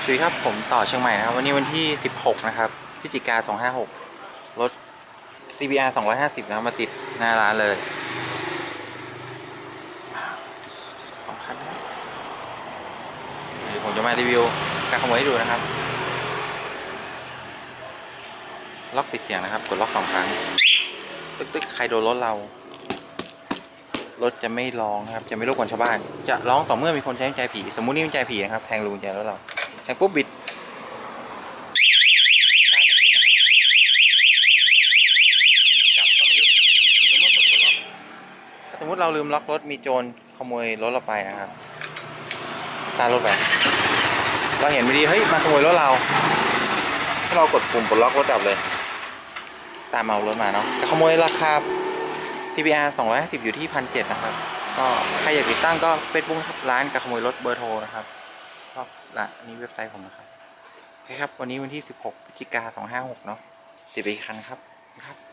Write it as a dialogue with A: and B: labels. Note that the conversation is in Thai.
A: สวัสดีครับผมต่อเชียงใหม่นะครับวันนี้วันที่16นะครับพฤศจิกา256รถ CBR 250นะครับมาติดหน้าร้านเลยสองคันนะเดี๋ยวผมจะมารีวิวการขโมยให้ดูนะครับล็อกปิดเสียงนะครับกดล็อก2 ครั้งตึกใครโดนรถเรารถจะไม่ร้องนะครับจะไม่รบกวนชาวบ้านจะร้องต่อเมื่อมีคนใช้กุญแจผีสมมุตินี่กุญแจผีนะครับแทงรูกุญแจรถเราแทงปุ๊บบิดกลับก็ไม่หยุดอยู่เมื่อกดล็อกถ้าสมมติเราลืมล็อกรถมีโจรขโมยรถเราไปนะครับตามรถไปเราเห็นไม่ดีเฮ้ยมาขโมยรถเราถ้าเรากดปุ่มปลดล็อกรถดับเลยตามเอารถมาเนาะแต่ขโมยราคา CBR 250อยู่ที่1,700นะครับก็ใครอยากติดตั้งก็เฟซบุ๊กร้านกับขโมยรถเบอร์โทรนะครับก็ละอันนี้เว็บไซต์ผมนะครับโอเคครับวันนี้วันที่16 พฤศจิกายน256เนาะติดไปอีกคันครับ